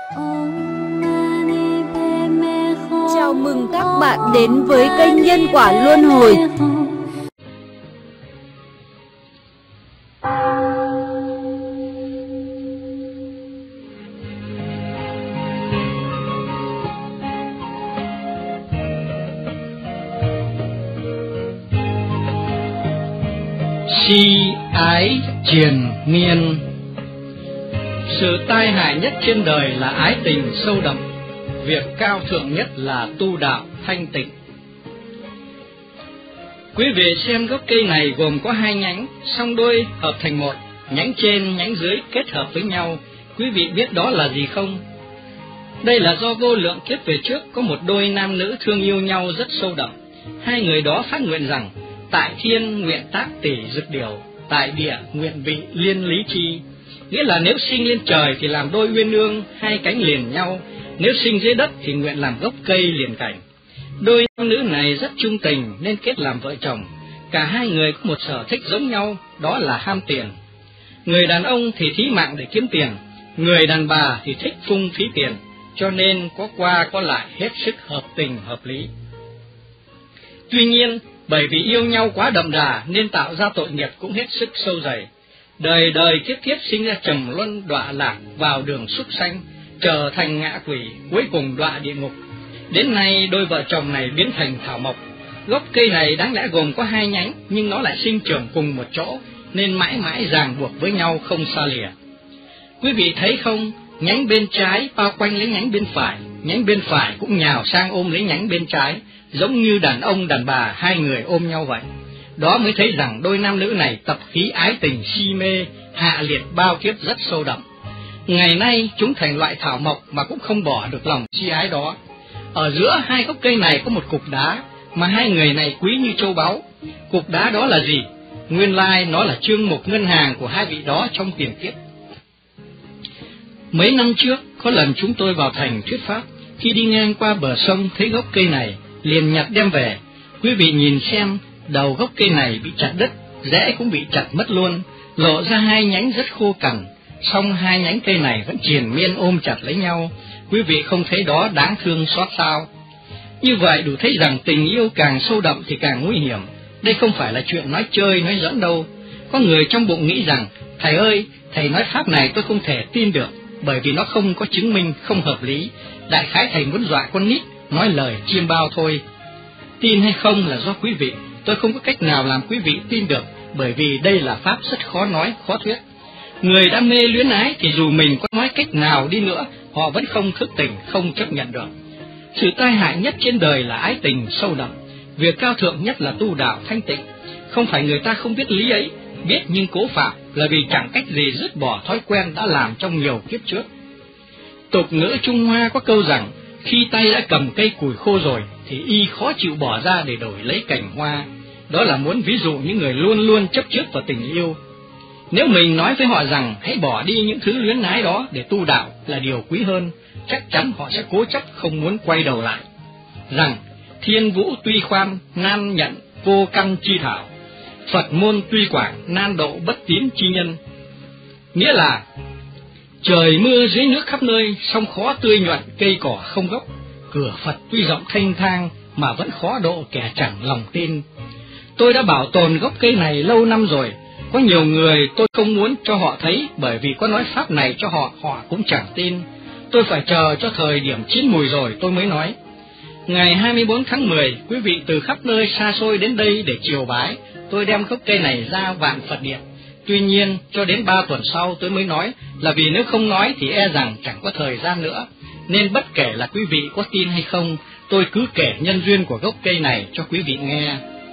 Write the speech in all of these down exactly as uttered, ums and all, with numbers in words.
Chào mừng các bạn đến với kênh Nhân Quả Luân Hồi. Si ái triền miên. Sự tai hại nhất trên đời là ái tình sâu đậm. Việc cao thượng nhất là tu đạo thanh tịnh. Quý vị xem gốc cây này gồm có hai nhánh, song đôi hợp thành một, nhánh trên nhánh dưới kết hợp với nhau. Quý vị biết đó là gì không? Đây là do vô lượng kiếp về trước có một đôi nam nữ thương yêu nhau rất sâu đậm. Hai người đó phát nguyện rằng: tại thiên nguyện tác tỷ dực điều, tại địa nguyện vị liên lý chi. Nghĩa là nếu sinh lên trời thì làm đôi uyên ương, hai cánh liền nhau; nếu sinh dưới đất thì nguyện làm gốc cây liền cảnh. Đôi nam nữ này rất chung tình nên kết làm vợ chồng. Cả hai người có một sở thích giống nhau, đó là ham tiền. Người đàn ông thì thí mạng để kiếm tiền, người đàn bà thì thích phung phí tiền, cho nên có qua có lại hết sức hợp tình hợp lý. Tuy nhiên, bởi vì yêu nhau quá đậm đà nên tạo ra tội nghiệp cũng hết sức sâu dày. Đời đời kiếp kiếp sinh ra trầm luân đọa lạc, vào đường súc sanh, trở thành ngạ quỷ, cuối cùng đọa địa ngục. Đến nay đôi vợ chồng này biến thành thảo mộc. Gốc cây này đáng lẽ gồm có hai nhánh, nhưng nó lại sinh trưởng cùng một chỗ, nên mãi mãi ràng buộc với nhau không xa lìa. Quý vị thấy không, nhánh bên trái bao quanh lấy nhánh bên phải, nhánh bên phải cũng nhào sang ôm lấy nhánh bên trái, giống như đàn ông đàn bà hai người ôm nhau vậy. Đó mới thấy rằng đôi nam nữ này tập khí ái tình si mê, hạ liệt bao kiếp rất sâu đậm. Ngày nay chúng thành loại thảo mộc mà cũng không bỏ được lòng si ái đó. Ở giữa hai gốc cây này có một cục đá mà hai người này quý như châu báu. Cục đá đó là gì? Nguyên lai nó là chương mục ngân hàng của hai vị đó trong tiền kiếp. Mấy năm trước có lần chúng tôi vào thành thuyết pháp, khi đi ngang qua bờ sông thấy gốc cây này liền nhặt đem về. Quý vị nhìn xem, đầu gốc cây này bị chặt đứt, rễ cũng bị chặt mất luôn, lộ ra hai nhánh rất khô cằn, song hai nhánh cây này vẫn triền miên ôm chặt lấy nhau. Quý vị không thấy đó đáng thương xót sao? Như vậy đủ thấy rằng tình yêu càng sâu đậm thì càng nguy hiểm. Đây không phải là chuyện nói chơi nói giỡn đâu. Có người trong bụng nghĩ rằng: thầy ơi, thầy nói pháp này tôi không thể tin được, bởi vì nó không có chứng minh, không hợp lý. Đại khái thầy muốn dọa con nít, nói lời chiêm bao thôi. Tin hay không là do quý vị, tôi không có cách nào làm quý vị tin được, bởi vì đây là pháp rất khó nói, khó thuyết. Người đã mê luyến ái thì dù mình có nói cách nào đi nữa, họ vẫn không thức tỉnh, không chấp nhận được. Sự tai hại nhất trên đời là ái tình sâu đậm. Việc cao thượng nhất là tu đạo thanh tịnh. Không phải người ta không biết lý ấy, biết nhưng cố phạm, là vì chẳng cách gì dứt bỏ thói quen đã làm trong nhiều kiếp trước. Tục ngữ Trung Hoa có câu rằng: khi tay đã cầm cây củi khô rồi thì y khó chịu bỏ ra để đổi lấy cành hoa. Đó là muốn ví dụ những người luôn luôn chấp trước vào tình yêu. Nếu mình nói với họ rằng hãy bỏ đi những thứ luyến ái đó để tu đạo là điều quý hơn, chắc chắn họ sẽ cố chấp không muốn quay đầu lại. Rằng thiên vũ tuy khoan, nan nhận vô căn chi thảo, Phật môn tuy quảng, nan độ bất tín chi nhân. Nghĩa là trời mưa dưới nước khắp nơi, song khó tươi nhuận cây cỏ không gốc. Cửa Phật tuy rộng thênh thang, mà vẫn khó độ kẻ chẳng lòng tin. Tôi đã bảo tồn gốc cây này lâu năm rồi. Có nhiều người tôi không muốn cho họ thấy, bởi vì có nói pháp này cho họ, họ cũng chẳng tin. Tôi phải chờ cho thời điểm chín mùi rồi tôi mới nói. Ngày hai mươi bốn tháng mười, quý vị từ khắp nơi xa xôi đến đây để triều bái. Tôi đem gốc cây này ra Vạn Phật Điện. Tuy nhiên, cho đến ba tuần sau tôi mới nói, là vì nếu không nói thì e rằng chẳng có thời gian nữa. Nên bất kể là quý vị có tin hay không, tôi cứ kể nhân duyên của gốc cây này cho quý vị nghe.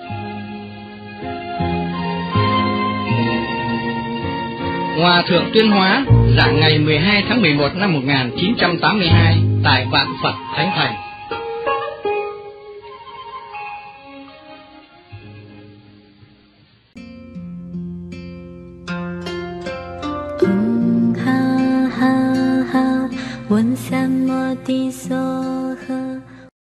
Hòa thượng Tuyên Hóa giảng ngày mười hai tháng mười một năm một nghìn chín trăm tám mươi hai tại Vạn Phật Thánh Thành. ha ha ha, 问三摩地所